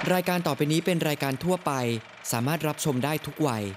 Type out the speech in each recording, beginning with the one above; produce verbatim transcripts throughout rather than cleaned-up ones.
รายการต่อไปนี้เป็นรายการทั่วไปสามารถรับชมได้ทุกวัย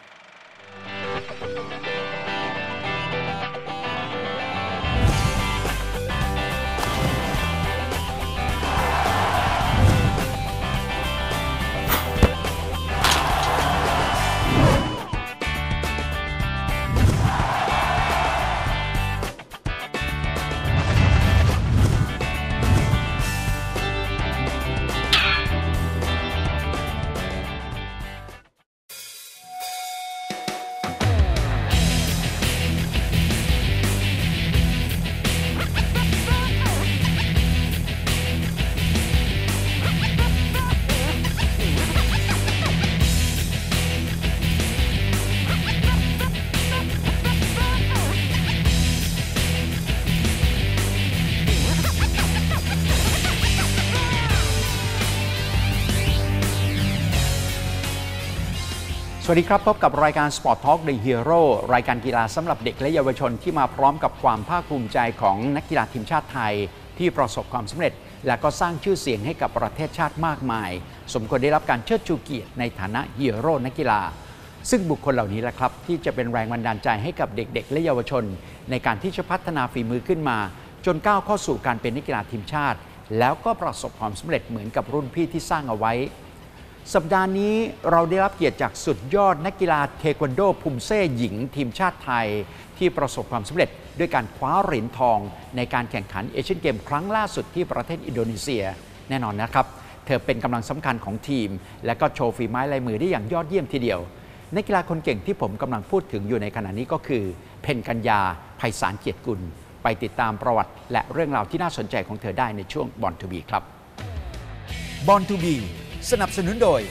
สวัสดีครับพบกับรายการ Sport Talk The Hero รายการกีฬาสำหรับเด็กและเยาวชนที่มาพร้อมกับความภาคภูมิใจของนักกีฬาทีมชาติไทยที่ประสบความสำเร็จและก็สร้างชื่อเสียงให้กับประเทศชาติมากมายสมควรได้รับการเชิดชูเกียรติในฐานะฮีโร่นักกีฬาซึ่งบุคคลเหล่านี้แหละครับที่จะเป็นแรงบันดาลใจให้กับเด็กๆและเยาวชนในการที่จะพัฒนาฝีมือขึ้นมาจนก้าวเข้าสู่การเป็นนักกีฬาทีมชาติแล้วก็ประสบความสำเร็จเหมือนกับรุ่นพี่ที่สร้างเอาไว้สัปดาห์นี้เราได้รับเกียรติจากสุดยอดนักกีฬาเทควันโดภูมิเซ่หญิงทีมชาติไทยที่ประสบความสำเร็จด้วยการคว้าเหรียญทองในการแข่งขันเอเชียนเกมครั้งล่าสุดที่ประเทศอินโดนีเซียแน่นอนนะครับเธอเป็นกำลังสำคัญของทีมและก็โชว์ฝีไม้ลายมือได้อย่างยอดเยี่ยมทีเดียวนักกีฬาคนเก่งที่ผมกำลังพูดถึงอยู่ในขณะนี้ก็คือเพ็ญกัญญาไพศาลเกียรติกุลไปติดตามประวัติและเรื่องราวที่น่าสนใจของเธอได้ในช่วง Born to Be ครับ Born to Be สนับสนุนโดย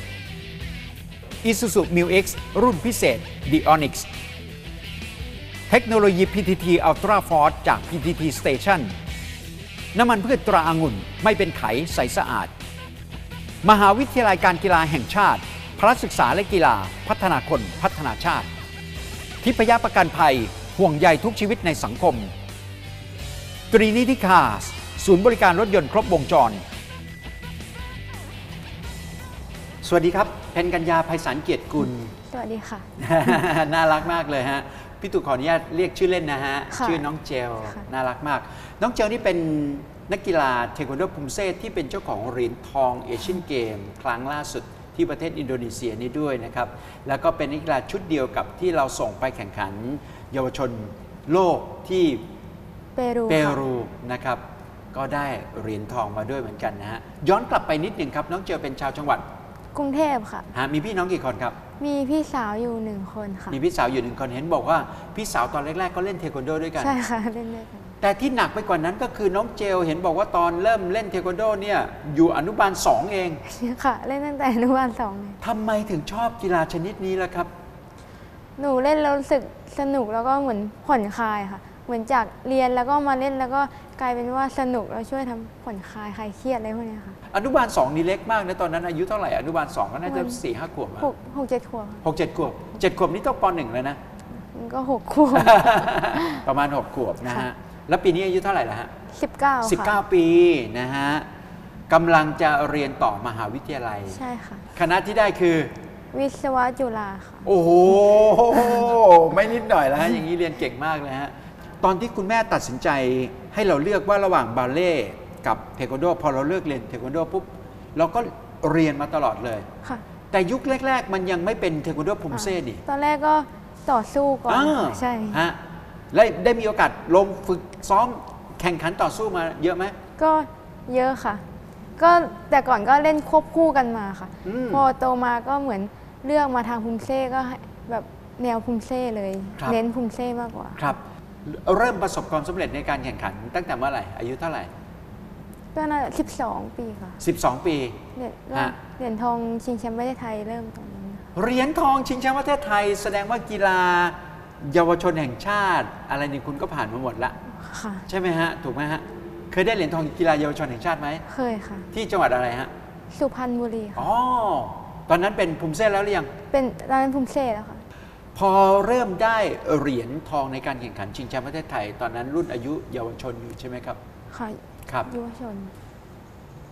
Isuzu Mu-X รุ่นพิเศษ The Onyx เทคโนโลยี พี ที ที Ultra Force จาก พี ที ที Station น้ำมันพืชตราองุ่นไม่เป็นไขใสสะอาดมหาวิทยาลัยการกีฬาแห่งชาติพละศึกษาและกีฬาพัฒนาคนพัฒนาชาติทิพยประกันภัยห่วงใยทุกชีวิตในสังคม Trinity Cars ศูนย์บริการรถยนต์ครบวงจรสวัสดีครับเพ็ญกัญญาไพศาลเกียรติกุลสวัสดีค่ะน่ารักมากเลยฮะพี่ตู่ขออนุญาตเรียกชื่อเล่นนะฮะชื่อน้องเจลน่ารักมากน้องเจลนี่เป็นนักกีฬาเทควันโดภูมิเซ่ที่เป็นเจ้าของเหรียญทองเอเชียนเกมครั้งล่าสุดที่ประเทศอินโดนีเซียนี้ด้วยนะครับแล้วก็เป็นนักกีฬาชุดเดียวกับที่เราส่งไปแข่งขันเยาวชนโลกที่เปรูเปรูนะครับก็ได้เหรียญทองมาด้วยเหมือนกันนะฮะย้อนกลับไปนิดหนึ่งครับน้องเจลเป็นชาวจังหวัดกรุงเทพค่ะฮะมีพี่น้องกี่คนครับมีพี่สาวอยู่หนึ่งคนค่ะมีพี่สาวอยู่หนึ่งคนเห็นบอกว่าพี่สาวตอนแรกๆก็เล่นเทควันโดด้วยกันใช่ค่ะเล่นด้วยกันแต่ที่หนักไปกว่านั้นก็คือน้องเจลเห็นบอกว่าตอนเริ่มเล่นเทควันโดเนี่ยอยู่อนุบาลสองเองค่ะเล่นตั้งแต่อนุบาลสองเลยทำไมถึงชอบกีฬาชนิดนี้ล่ะครับหนูเล่นแล้วรู้สึกสนุกแล้วก็เหมือนผ่อนคลายค่ะเหมือนจากเรียนแล้วก็มาเล่นแล้วก็กลายเป็นว่าสนุกแล้วช่วยทำผ่อนคลายคลายเครียดอะไรพวกนี้ค่ะอนุบาลสองนี่เล็กมากนะตอนนั้นอายุเท่าไหร่อนุบาลสองก็น่าจะสี่ห้าขวบหกหกเจ็ดขวบหกเจ็ดขวบเจ็ดขวบนี่ต้องปหนึ่งเลยนะมันก็หกขวบประมาณหกขวบนะฮะแล้วปีนี้อายุเท่าไหร่ละฮะสิบเก้าสิบเก้าปีนะฮะกำลังจะเรียนต่อมหาวิทยาลัยใช่ค่ะคณะที่ได้คือวิศวะจุฬาค่ะโอ้โหไม่นิดหน่อยแล้วฮะอย่างนี้เรียนเก่งมากเลยฮะตอนที่คุณแม่ตัดสินใจให้เราเลือกว่าระหว่างบาเล่กับเทควันโดพอเราเลือกเรียนเทควันโดปุ๊บเราก็เรียนมาตลอดเลยค่ะแต่ยุคแรกๆมันยังไม่เป็นเทควันโดภูมิเซ่ดิตอนแรกก็ต่อสู้ก่อนใช่ฮะแล้วได้มีโอกาสลงฝึกซ้อมแข่งขันต่อสู้มาเยอะไหมก็เยอะค่ะก็แต่ก่อนก็เล่นควบคู่กันมาค่ะพอโตมาก็เหมือนเลือกมาทางภูมิเซ่ก็แบบแนวภูมิเซ่เลยเน้นภูมิเซ่มากกว่าครับเริ่มประสบความสำเร็จในการแข่งขันตั้งแต่เมื่อไหร่อายุเท่าไหร่ก็น่าจะสิบสองปีค่ะสิบสองปีเหรียญทองชิงแชมป์ประเทศไทยเริ่มตอนนั้นเหรียญทองชิงแชมป์ประเทศไทยแสดงว่ากีฬาเยาวชนแห่งชาติอะไรนี่คุณก็ผ่านมาหมดละใช่ไหมฮะถูกไหมฮะเคยได้เหรียญทองกีฬาเยาวชนแห่งชาติไหมเคยค่ะที่จังหวัดอะไรฮะสุพรรณบุรีค่ะอ๋อตอนนั้นเป็นภูมิเซ่แล้วหรือยังเป็นตอนนั้นภูมิเซ่แล้วค่ะพอเริ่มได้เหรียญทองในการแข่งขันชิงแชมป์ประเทศไทยตอนนั้นรุ่นอายุเยาวชนอยู่ใช่ไหมครับค่ะครับเยาวชน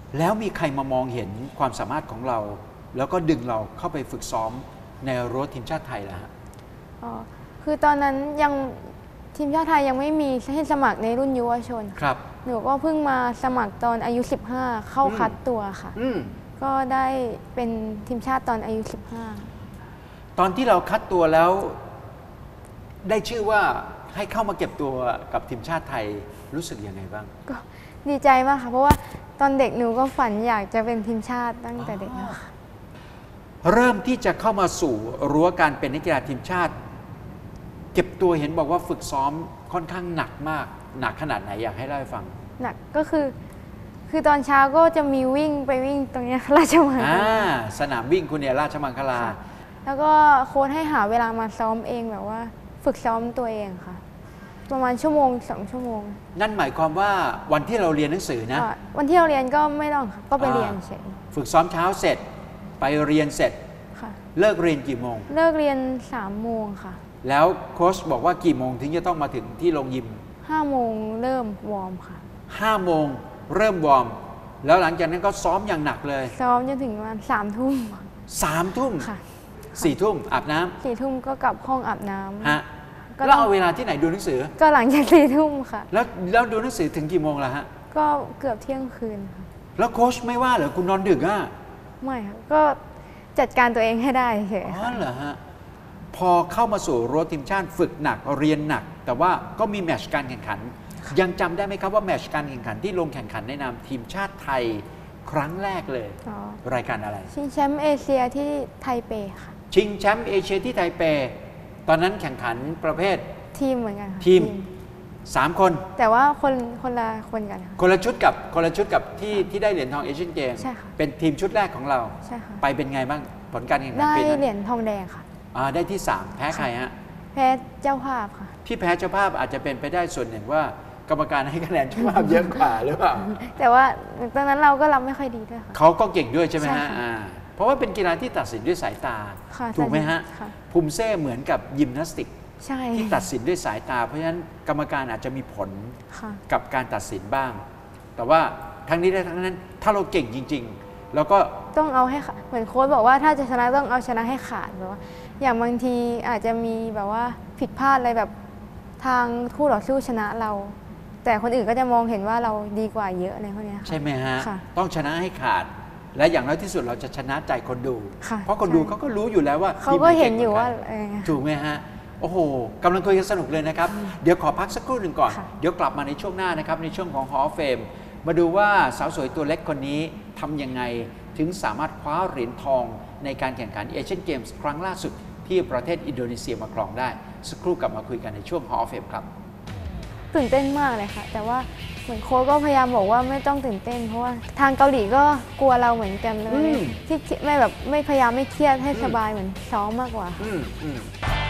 แล้วมีใครมามองเห็นความสามารถของเรา แล้วก็ดึงเราเข้าไปฝึกซ้อมในรั้วทีมชาติไทยแล้วฮะอ๋อคือตอนนั้นยังทีมชาติไทยยังไม่มีให้สมัครในรุ่นเยาวชนครับหนูก็เพิ่งมาสมัครตอนอายุ สิบห้า เข้าคัดตัวค่ะอืมก็ได้เป็นทีมชาติตอนอายุ สิบห้าตอนที่เราคัดตัวแล้วได้ชื่อว่าให้เข้ามาเก็บตัวกับทีมชาติไทยรู้สึกยังไงบ้างก็ดีใจมากค่ะ เพราะว่าตอนเด็กหนูก็ฝันอยากจะเป็นทีมชาติตั้งแต่เด็กแล้วค่ะเริ่มที่จะเข้ามาสู่รั้วการเป็นนักกีฬาทีมชาติ เก็บตัวเห็นบอกว่าฝึกซ้อมค่อนข้างหนักมาก หนักขนาดไหนอยากให้เล่าให้ฟังหนักก็คือ คือตอนเช้าก็จะมีวิ่งไปวิ่งตรงเนี้ย ราชมังคอ่าลาสนามวิ่งคุณเนี่ยราชมังคลาค่ะ แล้วก็โค้ชให้หาเวลามาซ้อมเองแบบว่า ฝึกซ้อมตัวเองค่ะ ประมาณชั่วโมงสองชั่วโมงนั่นหมายความว่าวันที่เราเรียนหนังสือนะอ่าวันที่เราเรียนก็ไม่ต้องค่ะก็ไปเรียนเฉยฝึกซ้อมเช้าเสร็จ ไปเรียนเสร็จค่ะเลิกเรียนกี่โมงเลิกเรียนสามโมงค่ะแล้วโค้ชบอกว่ากี่โมงถึงจะต้องมาถึงที่โรงยิมห้าโมงเริ่มวอร์มค่ะห้าโมงเริ่มวอร์มแล้วหลังจากนั้นก็ซ้อมอย่างหนักเลยซ้อมจนถึงประมาณสามทุ่มสามทุ่มค่ะสี่ทุ่มอาบน้สี่ทุ่มก็กลับห้องอาบน้ำำฮะก็แล้วต้องเอาเวลาที่ไหนดูหนังสือก็หลังจากสี่ทุ่มค่ะแล้วแล้วดูหนังสือถึงกี่โมงล่ะฮะก็เกือบเที่ยงคืนค่ะแล้วโค้ชไม่ว่าเหรอคุณนอนดึกอ่ะไม่ค่ะก็จัดการตัวเองให้ได้เฉยอ๋อค่ะเหรอฮะพอเข้ามาสู่รั้วทีมชาติฝึกหนักเรียนหนัก แต่ว่าก็มีแมตช์การแข่งขัน ยังจำได้ไหมครับว่าแมตช์การแข่งขันที่ลงแข่งขันในนามทีมชาติไทยครั้งแรกเลยอ๋อรายการอะไรชิงแชมป์เอเชียที่ไทเปค่ะชิงแชมป์เอเชียที่ไทเป ตอนนั้นแข่งขันประเภททีมเหมือนกันค่ะทีม สามคนแต่ว่าคนคนละคนกันค่ะคนละชุดกับคนละชุดกับที่ที่ได้เหรียญทองเอเชียนเกมใช่ค่ะเป็นทีมชุดแรกของเราใช่ค่ะไปเป็นไงบ้างผลการแข่งขันได้ปีนั้นเหรียญทองแดงค่ะอ่าได้ที่สามแพ้ใครฮะแพ้เจ้าภาพค่ะที่แพ้เจ้าภาพอาจจะเป็นไปได้ส่วนหนึ่งว่ากรรมการให้คะแนนเจ้าภาพเยอะกว่าหรือเปล่าแต่ว่าตอนนั้นเราก็รับไม่ค่อยดีด้วยค่ะเขาก็เก่งด้วยใช่ไหมใช่ฮะค่ะอ่าเพราะว่าเป็นกีฬาที่ตัดสินด้วยสายตาค่ะถูกไหมฮะค่ะภูมิเซ่เหมือนกับยิมนาสติกใช่ที่ตัดสินด้วยสายตา เพราะฉะนั้นกรรมการอาจจะมีผลค่ะกับการตัดสินบ้าง แต่ว่าทั้งนี้และทั้งนั้นถ้าเราเก่งจริง ๆ แล้วก็ต้องเอาให้ขาดเหมือนโค้ชบอกว่าถ้าจะชนะต้องเอาชนะให้ขาดแบบว่า อย่างบางทีอาจจะมีแบบว่าผิดพลาดอะไรแบบทางคู่ต่อสู้ชนะเรา แต่คนอื่นก็จะมองเห็นว่าเราดีกว่าเยอะในพวกเนี้ยค่ะใช่ไหมฮะค่ะต้องชนะให้ขาด และอย่างน้อยที่สุดเราจะชนะใจคนดูค่ะเพราะคนดูใช่เขาก็รู้อยู่แล้วว่าเขาทีมก็ไหเห็นอยู่ก่ว่ากัเออถูกไหมฮะ โอ้โหกำลังคุยกันสนุกเลยนะครับ เดี๋ยวขอพักสักครู่หนึ่งก่อนค่ะเดี๋ยวกลับมาในช่วงหน้านะครับ ในช่วงของ Hall of Fame มาดูว่าสาวสวยตัวเล็กคนนี้ทำยังไงถึงสามารถคว้าเหรียญทองในการแข่งขันเอเชียนเกมส์ครั้งล่าสุดที่ประเทศอินโดนีเซียมาครองได้ สักครู่กลับมาคุยกันในช่วง Hall of Fame ครับตื่นเต้นมากเลยค่ะ แต่ว่าเหมือนโค้ชก็พยายามบอกว่าไม่ต้องตื่นเต้น เพราะว่าทางเกาหลีก็กลัวเราเหมือนกันเลอืยมที่ไม่แบบไม่พยายามไม่เครียดให้สบายเหมือนซ้อมมากกว่าอืมอืม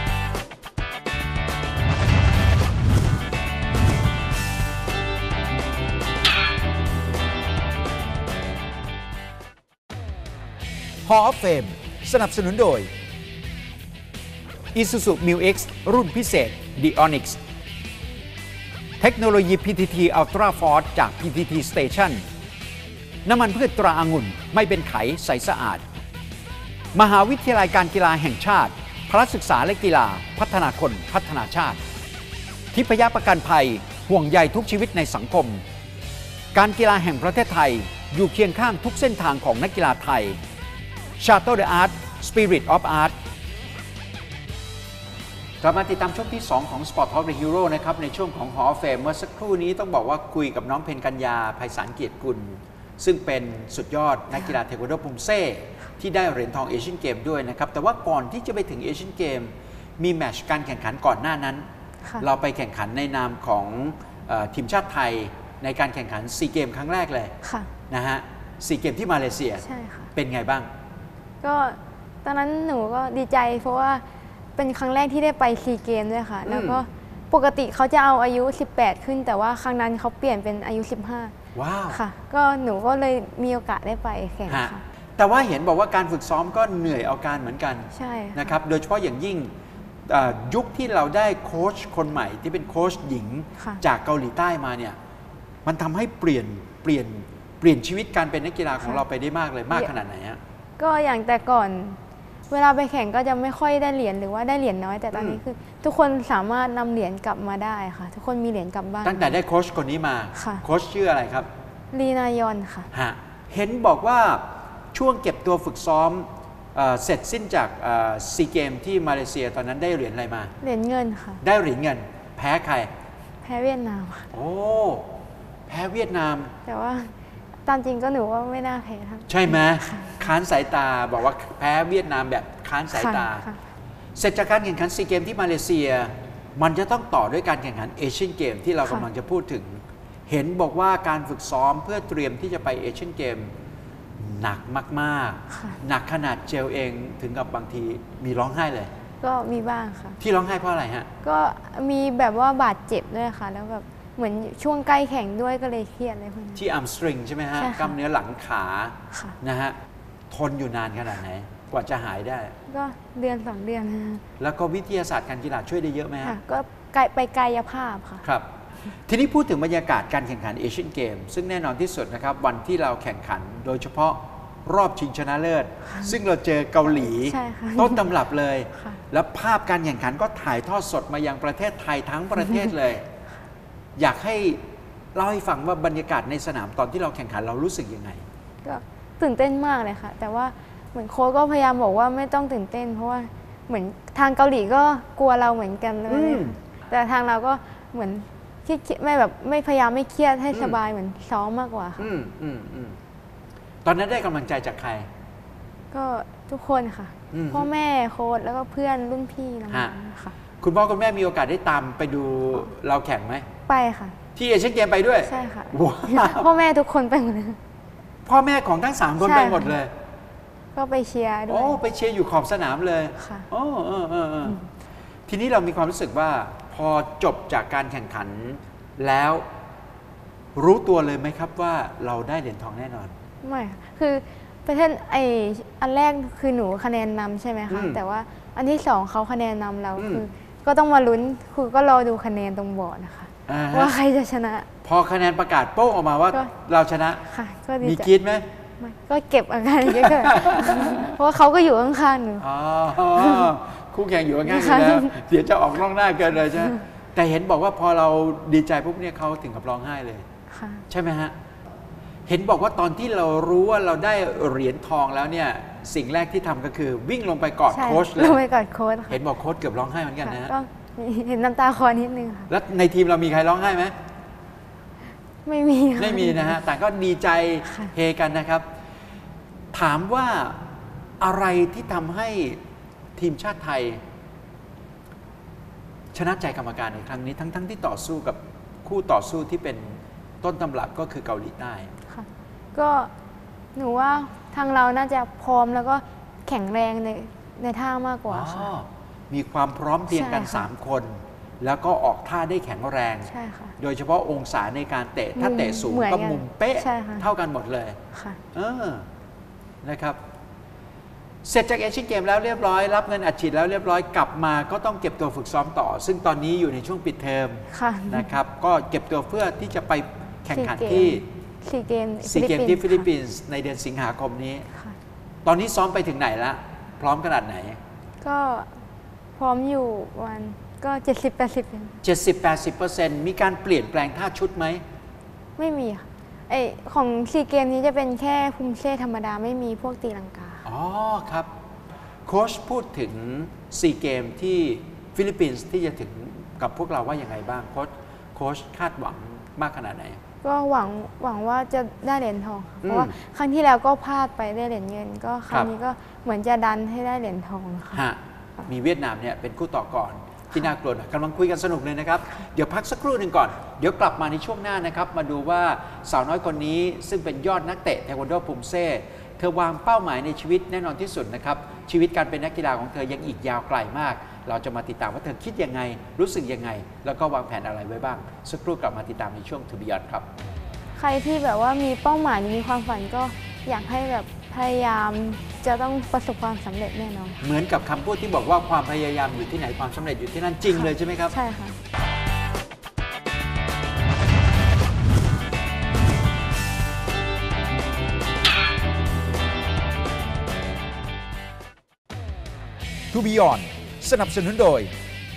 Hall of Fame สนับสนุนโดย Isuzu Mu-X รุ่นพิเศษ The Onyx เทคโนโลยี พี ที ที Ultra Force จาก พี ที ที Station น้ำมันพืชตราองุ่นไม่เป็นไขใสสะอาด มหาวิทยาลัยการกีฬาแห่งชาติพละศึกษาและกีฬาพัฒนาคนพัฒนาชาติ ทิพยประกันภัยห่วงใยทุกชีวิตในสังคม การกีฬาแห่งประเทศไทยอยู่เคียงข้างทุกเส้นทางของนักกีฬาไทย Shuttle the Art Spirit of Art กลับมาติดตามช่วงที่ สอง ของ Sport Talk The Hero นะครับในช่วงของ Hall of Fame เมื่อสักครู่นี้ต้องบอกว่าคุยกับน้องเพ็ญกัญญาไพศาลเกียรติกุลซึ่งเป็นสุดยอดนักกีฬาเทควันโดภูมิเซ่ที่ได้เหรียญทองเอเชียนเกมด้วยนะครับแต่ว่าก่อนที่จะไปถึงเอเชียนเกมมีแมตช์การแข่งขันก่อนหน้านั้นค่ะเราไปแข่งขันในนามของเอ่อทีมชาติไทยในการแข่งขันซีเกมครั้งแรกเลยค่ะนะฮะซีเกมที่มาเลเซียใช่ค่ะเป็นไงบ้างก็ตอนนั้นหนูก็ดีใจเพราะว่าเป็นครั้งแรกที่ได้ไปซีเกมด้วยค่ะ แล้วก็ปกติเขาจะเอาอายุ สิบแปด ขึ้น แต่ว่าครั้งนั้นเขาเปลี่ยนเป็นอายุ สิบห้าว้าวค่ะ ก็หนูก็เลยมีโอกาสได้ไปแข่งฮะค่ะแต่ว่าเห็นบอกว่าการฝึกซ้อมก็เหนื่อยเอาการเหมือนกันใช่ค่ะนะครับโดยเฉพาะอย่างยิ่งเอ่อยุคที่เราได้โค้ชคนใหม่ที่เป็นโค้ชหญิงค่ะจากเกาหลีใต้มาเนี่ยมันทำให้เปลี่ยนเปลี่ยนเปลี่ยนชีวิตการเป็นนักกีฬาของเราไปได้มากเลยมากขนาดไหนฮะก็อย่างแต่ก่อนเวลาไปแข่งก็จะไม่ค่อยได้เหรียญหรือว่าได้เหรียญน้อยแต่ตอนนี้คือทุกคนสามารถนำเหรียญกลับมาได้ค่ะทุกคนมีเหรียญกลับบ้านตั้งแต่ได้โค้ชคนนี้มาโค้ชชื่ออะไรครับลีนายอนค่ะฮะเห็นบอกว่าช่วงเก็บตัวฝึกซ้อมเอ่อเสร็จสิ้นจากซีเกมที่มาเลเซียตอนนั้นได้เหรียญอะไรมาเหรียญเงินค่ะได้เหรียญเงินแพ้ใครแพ้เวียดนามค่ะโอ้แพ้เวียดนามแต่ว่าตามจริงก็หนูว่าไม่น่าแพ้ครับใช่ไหมค้านสายตาบอกว่าแพ้เวียดนามแบบค้านสายตาเสร็จจากการแข่งขันซีเกมที่มาเลเซียมันจะต้องต่อด้วยการแข่งขันเอเชียนเกมที่เรากำลังจะพูดถึงเห็นบอกว่าการฝึกซ้อมเพื่อเตรียมที่จะไปเอเชียนเกมหนักมากๆหนักขนาดเจลเองถึงกับบางทีมีร้องไห้เลยก็มีบ้างค่ะที่ร้องไห้เพราะอะไรฮะก็มีแบบว่าบาดเจ็บด้วยค่ะแล้วแบบเหมือนช่วงใกล้แข่งด้วยก็เลยเครียดเลยพวกนี้ที่อัมสตริงใช่ไหมฮะกล้ามเนื้อหลังขานะฮะทนอยู่นานขนาดไหนกว่าจะหายได้ก็เดือนสองเดือนแล้วก็วิทยาศาสตร์การกีฬาช่วยได้เยอะไหมฮะก็ไปกายภาพค่ะครับทีนี้พูดถึงบรรยากาศการแข่งขันเอเชียนเกมซึ่งแน่นอนที่สุดนะครับวันที่เราแข่งขันโดยเฉพาะรอบชิงชนะเลิศซึ่งเราเจอเกาหลีต้นตำรับเลยแล้วภาพการแข่งขันก็ถ่ายทอดสดมายังประเทศไทยทั้งประเทศเลยอยากให้เล่าให้ฟังว่าบรรยากาศในสนามตอนที่เราแข่งขันเรารู้สึกยังไงก็ตื่นเต้นมากเลยค่ะแต่ว่าเหมือนโค้ชก็พยายามบอกว่าไม่ต้องตื่นเต้นเพราะว่าเหมือนทางเกาหลีก็กลัวเราเหมือนกันเลยแต่ทางเราก็เหมือนคิดไม่แบบไม่พยายามไม่เครียดให้สบายเหมือนซ้อมมากกว่าค่ะตอนนั้นได้กำลังใจจากใครก็ทุกคนค่ะพ่อแม่โค้ชแล้วก็เพื่อนรุ่นพี่น้องๆค่ะคุณพ่อคุณแม่มีโอกาสได้ตามไปดูเราแข่งไหมไปค่ะที่เอเชียนเกมไปด้วยใช่ค่ะพ่อแม่ทุกคนไปหมดเลยพ่อแม่ของทั้งสามคนไปหมดเลยก็ไปเชียร์ด้วยโอ้ไปเชียร์อยู่ขอบสนามเลยค่ะโอ้เออเออทีนี้เรามีความรู้สึกว่าพอจบจากการแข่งขันแล้วรู้ตัวเลยไหมครับว่าเราได้เหรียญทองแน่นอนไม่คือประเทศไออันแรกคือหนูคะแนนนำใช่ไหมคะแต่ว่าอันที่สองเขาคะแนนนำเราคือก็ต้องมาลุ้นคือก็รอดูคะแนนตรงบอร์ดนะคะว่าใครจะชนะพอคะแนนประกาศโป้งออกมาว่าเราชนะค่ะก็มีกรี๊ดไหมก็เก็บอาการเยอะเพราะว่าเขาก็อยู่ข้างๆหนูคู่แข่งอยู่ข้างๆแล้วเดี๋ยวจะออกนอกหน้าเกินเลยใช่ไหมแต่เห็นบอกว่าพอเราดีใจปุ๊บเนี่ยเขาถึงกับร้องไห้เลยใช่ไหมฮะเห็นบอกว่าตอนที่เรารู้ว่าเราได้เหรียญทองแล้วเนี่ยสิ่งแรกที่ทำก็คือวิ่งลงไปกอดโค้ชเลยลงไปกอดโค้ชเห็นบอกโค้ชเกือบร้องไห้เหมือนกันนะฮะเห็นน้ำตาคลอนิดนึงค่ะแล้วในทีมเรามีใครร้องไห้ไหมไม่มีไม่มีนะฮะแต่ก็ดีใจเฮกันนะครับถามว่าอะไรที่ทำให้ทีมชาติไทยชนะใจกรรมการในครั้งนี้ทั้งๆ ท, ที่ต่อสู้กับคู่ต่อสู้ที่เป็นต้นตำรับก็คือเกาหลีใต้ค่ะก็หนูว่าทางเราน่าจะพร้อมแล้วก็แข็งแรงในในท่ามากกว่าค่ะมีความพร้อมเพรียงกันสามคนแล้วก็ออกท่าได้แข็งแรงใช่ค่ะโดยเฉพาะองศาในการเตะถ้าเตะสูงก็มุมเป๊ะเท่ากันหมดเลยค่ะเออนะครับเสร็จจากเอเชียนเกมแล้วเรียบร้อยรับเงินอัดฉีดแล้วเรียบร้อยกลับมาก็ต้องเก็บตัวฝึกซ้อมต่อซึ่งตอนนี้อยู่ในช่วงปิดเทอมนะครับก็เก็บตัวเพื่อที่จะไปแข่งขันที่ซีเกมซีเกมที่ฟิลิปปินส์ในเดือนสิงหาคมนี้ตอนนี้ซ้อมไปถึงไหนละพร้อมขนาดไหนก็พร้อมอยู่วันก็เจ็ดสิบแปดสิบเจ็ดสิบแปดสิบเปอร์เซ็นต์มีการเปลี่ยนแปลงท่าชุดไหมไม่มีค่ะไอของซีเกมนี้จะเป็นแค่พุมเซ่ธรรมดาไม่มีพวกตีลังกาอ๋อครับโค้ชพูดถึงซีเกมที่ฟิลิปปินส์ที่จะถึงกับพวกเราว่ายังไงบ้างโค้ชโค้ชคาดหวังมากขนาดไหนก็หวังหวังว่าจะได้เหรียญทองเพราะว่าครั้งที่แล้วก็พลาดไปได้เหรียญเงินก็ครั้งนี้ก็เหมือนจะดันให้ได้เหรียญทองค่ะมีเวียดนามเนี่ยเป็นคู่ต่อก่อนที่น่ากลัวกำลังคุยกันสนุกเลยนะครับเดี๋ยวพักสักครู่หนึ่งก่อนเดี๋ยวกลับมาในช่วงหน้านะครับมาดูว่าสาวน้อยคนนี้ซึ่งเป็นยอดนักเตะเทควันโดพุมเซ่เธอวางเป้าหมายในชีวิตแน่นอนที่สุดนะครับชีวิตการเป็นนักกีฬาของเธอยังอีกยาวไกลมากเราจะมาติดตามว่าเธอคิดยังไงรู้สึกยังไงแล้วก็วางแผนอะไรไว้บ้างสักครู่กลับมาติดตามในช่วงทูบิยอนครับใครที่แบบว่ามีเป้าหมายมีความฝันก็อยากให้แบบพยายามจะต้องประสบความสำเร็จแน่นอนเหมือนกับคำพูดที่บอกว่าความพยายามอยู่ที่ไหนความสำเร็จอยู่ที่นั่นจริงเลยใช่ไหมครับใช่ค่ะ To Beyond สนับสนุนโดย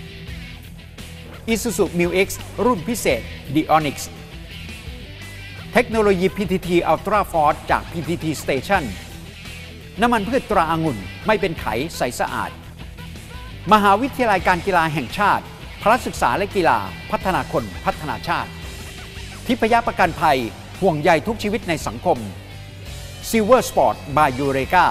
Isuzu Mu-X รุ่นพิเศษ The Onyx เทคโนโลยี พี ที ที Ultra Force จาก พี ที ที Station น้ำมันพืชตราองุ่นไม่เป็นไขใสสะอาด มหาวิทยาลัยการกีฬาแห่งชาติพละศึกษาและกีฬาพัฒนาคนพัฒนาชาติทิพยประกันภัยห่วงใยทุกชีวิตในสังคม Silver Sport by Eureka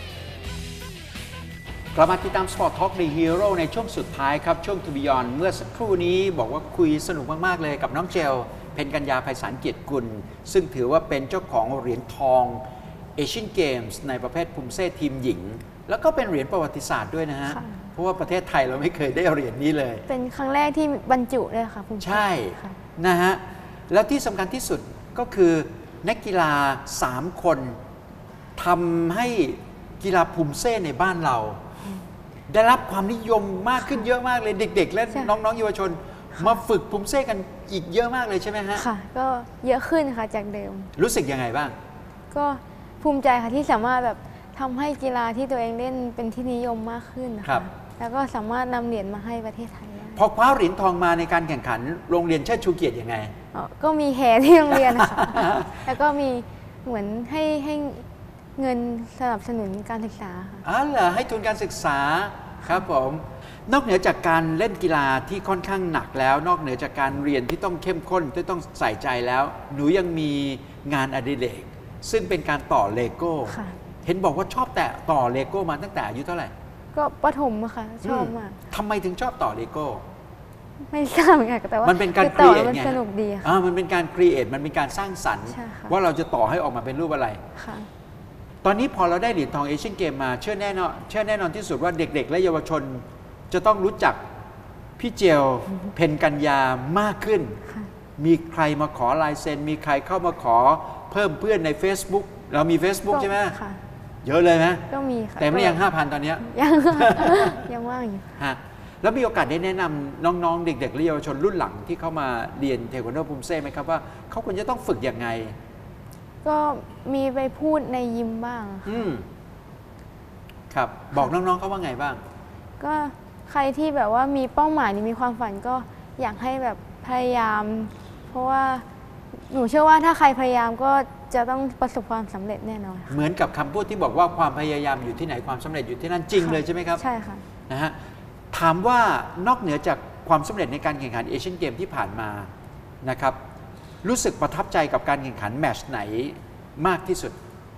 กลับมาติดตาม Sport Talk The Hero ในช่วงสุดท้ายครับ ช่วง To Beyond เมื่อสักครู่นี้บอกว่าคุยสนุกมากๆเลยกับน้องเจลเพ็ญกัญญาไพศาลเกียรติกุลซึ่งถือว่าเป็นเจ้าของเหรียญทองเอเชียนเกมส์ในประเภทภูมิเซ่ทีมหญิงแล้วก็เป็นเหรียญประวัติศาสตร์ด้วยนะฮะเพราะว่าประเทศไทยเราไม่เคยได้เหรียญนี้เลยเป็นครั้งแรกที่บรรจุด้วยค่ะภูมิใช่นะฮะแล้วที่สำคัญที่สุดก็คือนักกีฬาสามคนทำให้กีฬาภูมิเซ่ในบ้านเราได้รับความนิยมมากขึ้นเยอะมากเลยเด็กๆและน้องๆเยาวชนมาฝึกภูมิเซ่กันอีกเยอะมากเลยใช่ไหมฮะค่ะก็เยอะขึ้นค่ะจากเดิมรู้สึกยังไงบ้างก็ภูมิใจค่ะที่สามารถแบบทำให้กีฬาที่ตัวเองเล่นเป็นที่นิยมมากขึ้นนะคะแล้วก็สามารถนำเหรียญมาให้ประเทศไทยพอคว้าเหรียญทองมาในการแข่งขันโรงเรียนเชิดชูเกียรติยังไงก็มีแห่ที่โรงเรียนค่ะแล้วก็มีเหมือนให้ให้เงินสนับสนุนการศึกษาค่ะอ๋อเหรอให้ทุนการศึกษาครับผมนอกเหนือจากการเล่นกีฬาที่ค่อนข้างหนักแล้วนอกเหนือจากการเรียนที่ต้องเข้มข้นที่ต้องใส่ใจแล้วหนูยังมีงานอดิเรกซึ่งเป็นการต่อเลโก้เห็นบอกว่าชอบแต่ต่อเลโก้มาตั้งแต่อายุเท่าไหร่ก็ประถมอะค่ะชอบมากทำไมถึงชอบต่อเลโก้ไม่ทราบค่ะแต่ว่ามันเป็นการครีเอทไงสนุกดีค่ะอ่ามันเป็นการครีเอทมันเป็นการสร้างสรรค์ว่าเราจะต่อให้ออกมาเป็นรูปอะไรค่ะตอนนี้พอเราได้เหรียญทองเอเชียนเกมมาเชื่อแน่นอนเชื่อแน่นอนที่สุดว่าเด็กๆและเยาวชนจะต้องรู้จักพี่เจลเพ็ญกัญญามากขึ้นมีใครมาขอลายเซ็นมีใครเข้ามาขอเพิ่มเพื่อนใน Facebook เรามี Facebook ใช่ไหมเยอะเลยไหมก็มีค่ะแต่ไม่ยัง ห้าพัน ตอนนี้ยังยังว่างอยู่ฮะแล้วมีโอกาสได้แนะนำน้องๆเด็กๆและเยาวชนรุ่นหลังที่เข้ามาเรียนเทควันโดภูมิเซ่ไหมครับว่าเขาควรจะต้องฝึกยังไงก็มีไปพูดในยิมบ้างอืมครับบอกน้องๆเขาว่าไงบ้างก็ใครที่แบบว่ามีเป้าหมายมีความฝันก็อยากให้แบบพยายาม เพราะว่าหนูเชื่อว่าถ้าใครพยายามก็จะต้องประสบความสำเร็จแน่นอนเหมือนกับคำพูดที่บอกว่าความพยายามอยู่ที่ไหนความสำเร็จอยู่ที่นั่นจริงเลยใช่ไหมครับใช่ค่ะนะฮะถามว่านอกเหนือจากความสำเร็จในการแข่งขันเอเชียนเกมที่ผ่านมานะครับรู้สึกประทับใจกับการแข่งขันแมตช์ไหนมากที่สุด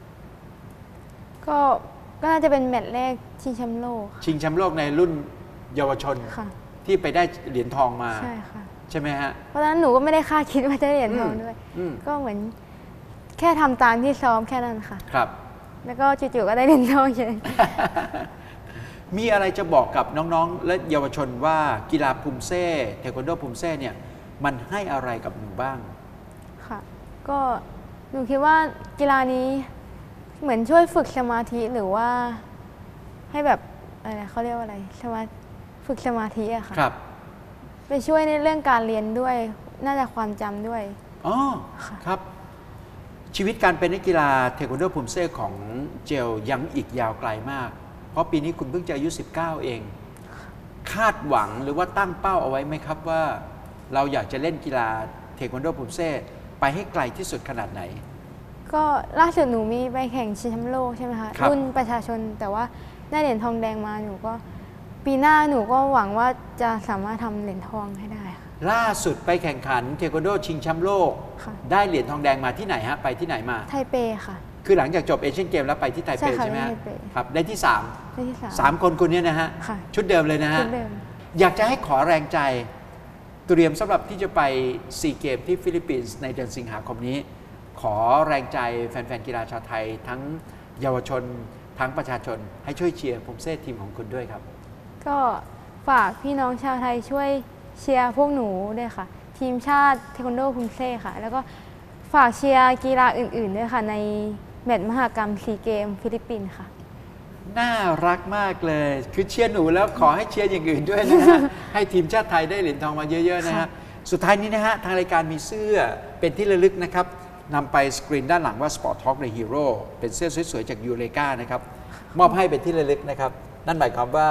ก็ก็น่าจะเป็นแมตช์แรกชิงแชมป์โลกชิงแชมป์โลกในรุ่นเยาวชนที่ไปได้เหรียญทองมาใช่ค่ะใช่ไหมฮะเพราะฉะนั้นหนูก็ไม่ได้คาดคิดว่าจะได้เหรียญทองด้วยก็เหมือนแค่ทำตามที่ซ้อมแค่นั้นค่ะครับแล้วก็จู่ๆก็ได้เหรียญทองเฉยมีอะไรจะบอกกับน้องๆและเยาวชนว่ากีฬาภูมิเซ่เทควันโดภูมิเซ่เนี่ยมันให้อะไรกับหนูบ้างค่ะก็หนูคิดว่ากีฬานี้เหมือนช่วยฝึกสมาธิหรือว่าให้แบบอะไรเขาเรียกว่าอะไรสมาฝึกสมาธิอะค่ะครับไปช่วยในเรื่องการเรียนด้วยน่าจะความจำด้วยอ๋อครับชีวิตการเป็นนักกีฬาเทควันโดภูมิเซ่ของเจลยังอีกยาวไกลมากเพราะปีนี้คุณเพิ่งจะอายุสิบเก้าเองคาดหวังหรือว่าตั้งเป้าเอาไว้ไหมครับว่าเราอยากจะเล่นกีฬาเทควันโดภูมิเซ่ไปให้ไกลที่สุดขนาดไหนก็ล่าสุดหนูมีไปแข่งชิงแชมป์โลกใช่ไหมคะรุ่นประชาชนแต่ว่าได้เหรียญทองแดงมาหนูก็ปีหน้าหนูก็หวังว่าจะสามารถทำเหรียญทองให้ได้ค่ะล่าสุดไปแข่งขันเทควันโดชิงแชมป์โลกได้เหรียญทองแดงมาที่ไหนฮะไปที่ไหนมาไทเปค่ะคือหลังจากจบเอเชียนเกมแล้วไปที่ไทเปใช่ไหมครับได้ที่สามได้ที่สามสามคนคุณเนี่ยนะฮะชุดเดิมเลยนะฮะชุดเดิมอยากจะให้ขอแรงใจเตรียมสำหรับที่จะไปซีเกมที่ฟิลิปปินส์ในเดือนสิงหาคมนี้ขอแรงใจแฟนๆกีฬาชาวไทยทั้งเยาวชนทั้งประชาชนให้ช่วยเชียร์ภูมิเซ่ทีมของคุณด้วยครับก็ฝากพี่น้องชาวไทยช่วยเชียร์พวกหนูด้วยค่ะทีมชาติเทควันโดภูมิเซ่ค่ะแล้วก็ฝากเชียร์กีฬาอื่นๆด้วยค่ะในแมตช์มหกรรมซีเกมฟิลิปปินส์ค่ะน่ารักมากเลยคือเชียร์หนูแล้วขอให้เชียร์อย่างอื่นด้วยนะฮะ ให้ทีมชาติไทยได้เหรียญทองมาเยอะๆนะฮะสุดท้ายนี้นะฮะทางรายการมีเสื้อเป็นที่ระลึกนะครับนำไปสกรีนด้านหลังว่า Sport Talk The Hero เป็นเสื้อสวยๆจากยูเรกานะครับมอบให้เป็นที่ระลึกนะครับนั่นหมายความว่า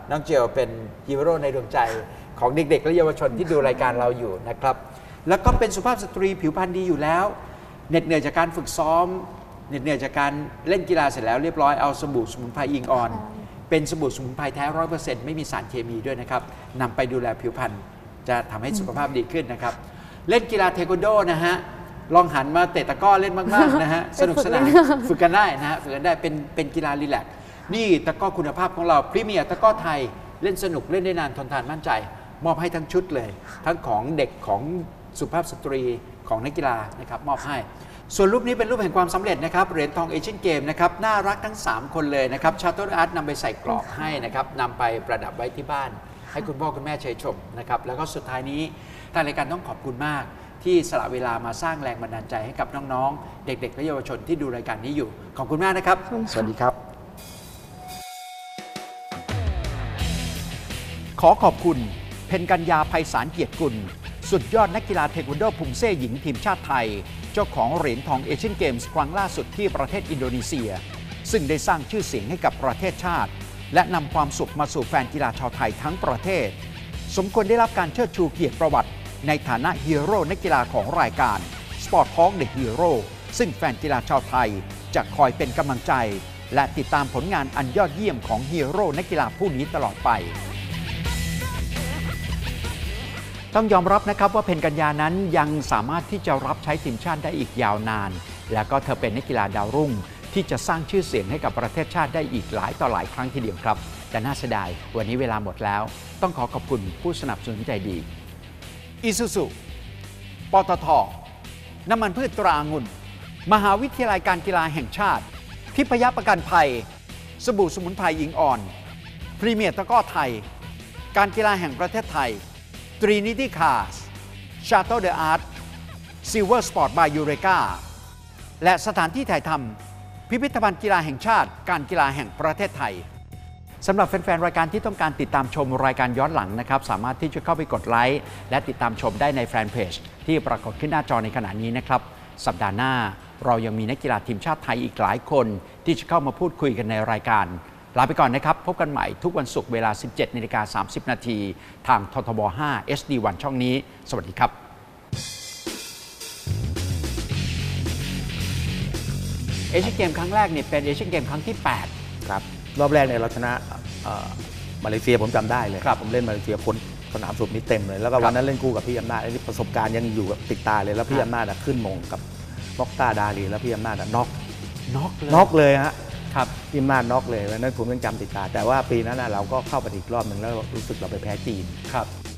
น้องเจลเป็นฮีโร่ในดวงใจของเด็กๆและเยาวชนที่ดูรายการเราอยู่นะครับแล้วก็เป็นสุภาพสตรีผิวพรรณดีอยู่แล้วเหน็ดเหนื่อยจากการฝึกซ้อมเหน็ดเหนื่อยจากการเล่นกีฬาเสร็จแล้วเรียบร้อยเอาสบู่สมุนไพรอิงออนเป็นสบู่สมุนไพรแท้ร้อยเปอร์เซ็นต์ไม่มีสารเคมีด้วยนะครับนำไปดูแลผิวพรรณจะทำให้สุขภาพดีขึ้นนะครับเล่นกีฬาเทควันโดนะฮะลองหันมาเตะตะกร้อเล่นมากๆนะฮะสนุกสนานฝึกกันได้นะฮะฝึกกันได้เป็นเป็นกีฬารีแลกซ์นี่ตะกร้อคุณภาพของเราพรีเมียร์ตะกร้อไทยเล่นสนุกเล่นได้นานทนทานมั่นใจมอบให้ทั้งชุดเลยทั้งของเด็กของสุภาพสตรีของนักกีฬานะครับมอบให้ส่วนรูปนี้เป็นรูปแห่งความสำเร็จนะครับเหรียญทองเอเชียนเกมนะครับน่ารักทั้งสามคนเลยนะครับชาโตอาร์ตนำไปใส่กรอบให้นะครับนำไปประดับไว้ที่บ้านให้คุณพ่อคุณแม่เชยชมนะครับแล้วก็สุดท้ายนี้ทางรายการต้องขอบคุณมากที่สละเวลามาสร้างแรงบันดาลใจให้กับน้องๆเด็กๆและเยาวชนที่ดูรายการนี้อยู่ขอบคุณมากนะครับสวัสดีครับขอขอบคุณเพ็ญกัญญาไพศาลเกียรติกุลสุดยอดนักกีฬาเทควันโดพุงเซ่หญิงทีมชาติไทยเจ้าของเหรียญทองเอเชียนเกมส์ครั้งล่าสุดที่ประเทศอินโดนีเซียซึ่งได้สร้างชื่อเสียงให้กับประเทศชาติและนำความสุขมาสู่แฟนกีฬาชาวไทยทั้งประเทศสมควรได้รับการเชิดชูเกียรติประวัติในฐานะฮีโร่นักกีฬาของรายการ Sport Talk The Hero ซึ่งแฟนกีฬาชาวไทยจะคอยเป็นกำลังใจและติดตามผลงานอันยอดเยี่ยมของฮีโร่นักกีฬาผู้นี้ตลอดไปต้องยอมรับนะครับว่าเพ็ญกัญญานั้นยังสามารถที่จะรับใช้ทีมชาติได้อีกยาวนานและก็เธอเป็นนักกีฬาดาวรุ่งที่จะสร้างชื่อเสียงให้กับประเทศชาติได้อีกหลายต่อหลายครั้งทีเดียวครับแต่น่าเสียดายวันนี้เวลาหมดแล้วต้องขอขอบคุณผู้สนับสนุนใจดีอิซูซุปตท.น้ำมันพืชตราองุ่นมหาวิทยาลัยการกีฬาแห่งชาติทิพยประกันภัยสบู่สมุนไพรอิงอ่อนพรีเมียร์ตะกร้อไทยการกีฬาแห่งประเทศไทยTrinity Cars Shuttle the Art Silver Sport by Eureka และสถานที่ถ่ายทำพิพิธภัณฑ์กีฬาแห่งชาติการกีฬาแห่งประเทศไทยสำหรับแฟนๆรายการที่ต้องการติดตามชมรายการย้อนหลังนะครับสามารถที่จะเข้าไปกดไลค์และติดตามชมได้ในแฟนเพจที่ปรากฏขึ้นหน้าจอในขณะนี้นะครับสัปดาห์หน้าเรายังมีนักกีฬาทีมชาติไทยอีกหลายคนที่จะเข้ามาพูดคุยกันในรายการลาไปก่อนนะครับพบกันใหม่ทุกวันศุกร์เวลา สิบเจ็ดนาฬิกาสามสิบ นาทีทางททบ ห้า เอช ดี วัน ช่องนี้สวัสดีครับเอเชียนเกมครั้งแรกเนี่ยเป็นเอเชียนเกมครั้งที่แปดครับรอบแรกเนี่ยเราชนะมาเลเซียผมจำได้เลยผมเล่นมาเลเซียพ้นสนามสุดนี้เต็มเลยแล้วก็วันนั้นเล่นคู่กับพี่อำนาจประสบการณ์ยังอยู่ติดตาเลยแล้วพี่อำนาจขึ้นมงกับม็อกตาดาลีแล้วพี่อำนาจน็อกน็อกน็อกเลยฮะครับพี่อำนาจน็อกเลยวันนั้นผมยังจำติดตาแต่ว่าปีนั้นเราก็เข้าไปอีกรอบหนึ่งแล้วรู้สึกเราไปแพ้จีนครับ